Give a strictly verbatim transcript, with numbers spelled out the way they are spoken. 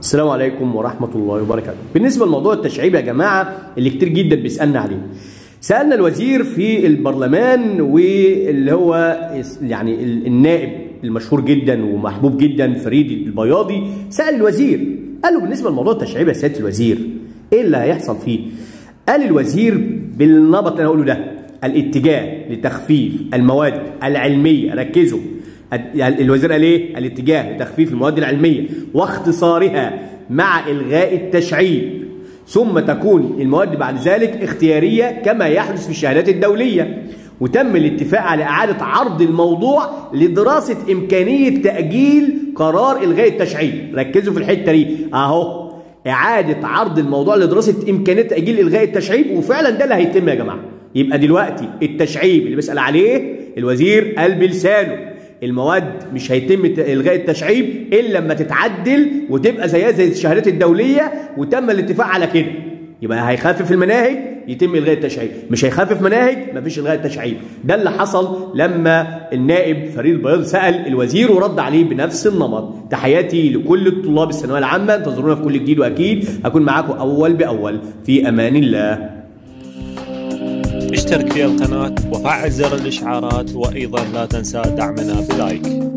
السلام عليكم ورحمة الله وبركاته. بالنسبة لموضوع التشعيب يا جماعة اللي كتير جدا بيسألنا عليه، سألنا الوزير في البرلمان واللي هو يعني النائب المشهور جدا ومحبوب جدا فريد البياضي، سأل الوزير قال له بالنسبة لموضوع التشعيب يا سيادة الوزير ايه اللي هيحصل فيه؟ قال الوزير بالنبط اللي انا هقوله ده: الاتجاه لتخفيف المواد العلمية، ركزوا، الوزير قال ايه؟ الاتجاه لتخفيف المواد العلمية واختصارها مع إلغاء التشعيب، ثم تكون المواد بعد ذلك اختيارية كما يحدث في الشهادات الدولية. وتم الاتفاق على إعادة عرض الموضوع لدراسة إمكانية تأجيل قرار إلغاء التشعيب. ركزوا في الحتة دي أهو، إعادة عرض الموضوع لدراسة إمكانية تأجيل إلغاء التشعيب، وفعلا ده اللي هيتم يا جماعة. يبقى دلوقتي التشعيب اللي بيسأل عليه الوزير قال بلسانه المواد مش هيتم إلغاء التشعيب إلا لما تتعدل وتبقى زيها زي الشهادات الدولية، وتم الاتفاق على كده. يبقى هيخفف المناهج يتم إلغاء التشعيب، مش هيخفف مناهج مفيش إلغاء التشعيب. ده اللي حصل لما النائب فريد البياضي سأل الوزير ورد عليه بنفس النمط. تحياتي لكل الطلاب الثانوية العامة، انتظرونا في كل جديد وأكيد هكون معاكم أول بأول. في أمان الله. اشترك في القناة وفعل زر الإشعارات، وأيضا لا تنسى دعمنا بلايك.